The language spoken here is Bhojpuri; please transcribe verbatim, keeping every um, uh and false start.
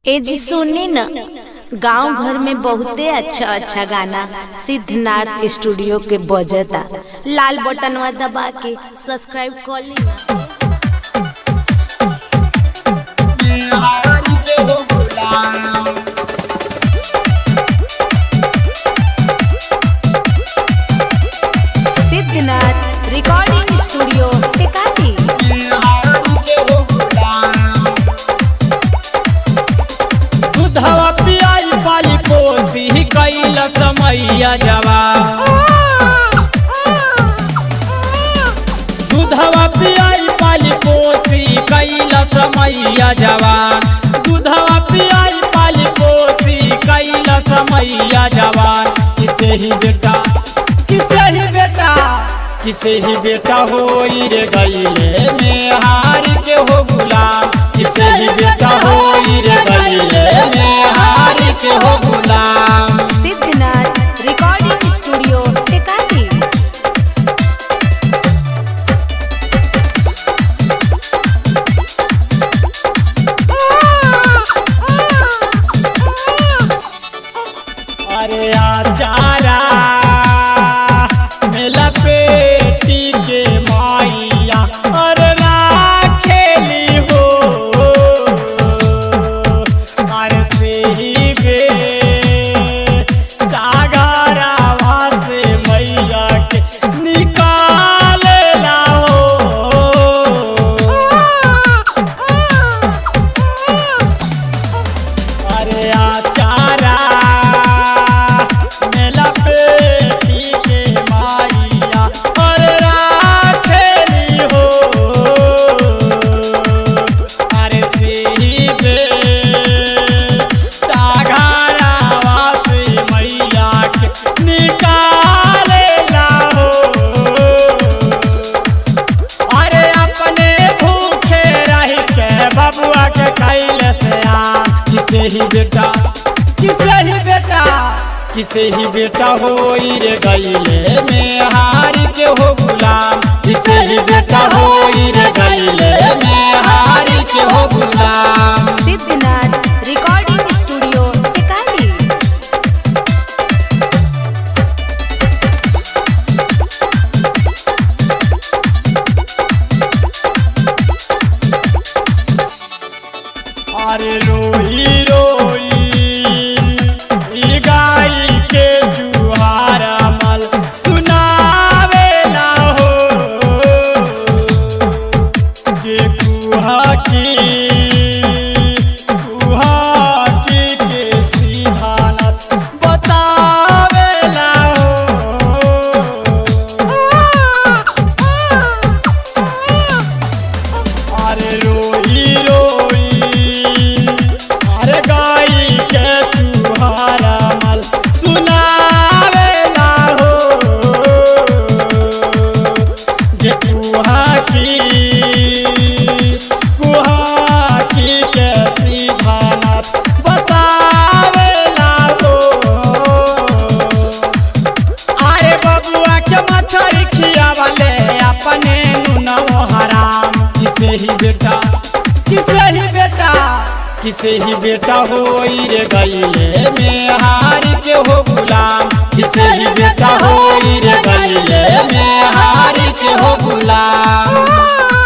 ए जी सुनी न, गांव घर में बहुते अच्छा अच्छा गाना सिद्धनाथ स्टूडियो के बजता। लाल बटनवा दबा के सब्सक्राइब कर ली। सिद्धनाथ रिकॉर्डिंग स्टूडियो टेकाटी। दूधवा पियाई पाली पोसी कैला समैया जवान। दूधवा पियाई पाली पोसी कैला समैया जवान। दूधवा पियाई पाली पोसी कैला समैया जवान। किसे ही बेटा किसे ही बेटा किसे ही बेटा होई रे गईले में हार के हो गुलाम। किसे ही बेटा होई रे गईले में हार के हो गुलाम। सिद्धनाथ रिकॉर्डिंग स्टूडियो टेकाटी। अरे आचारा मेला पेटी के माइया और राखेली हो। अरे से ही बे डागरावा से मैया के निकाल लाओ। अरे आचारा मेला पेटी के माइया और राखेली हो। अरे से बे डागरावा से मैया के निकाल लाओ। अरे अपने भूखे रह के बबुआ के कैले से आ। किसे ही बेटा किसे ही बेटा किसे ही बेटा होई रे गईले में हार के हो गुलाम। किसे ही बेटा होई रे गईले में हार के हो गुलाम। सिद्धनाथ रिकॉर्डिंग स्टूडियो टेकाटी। अरे रोई रोई ई गाई के जुहार मल सुनावे ना हो। जे कुहा की कुहा की के सिद्धांत बतावे ना हो। अरे रोई रोई अरे गाई के तुहारा मल सुनावे ना हो। जे कुहा की कुहा की के सिद्धांत बतावे ना हो। अरे बबुआ के मछरी खियावले अपने नुनवा हराम। किसे ही बेटा किसे ही बेटा किसे ही बेटा होई रे गईले में हार के हो गुलाम। किसे ही बेटा होई रे गईले में हार के हो गुलाम।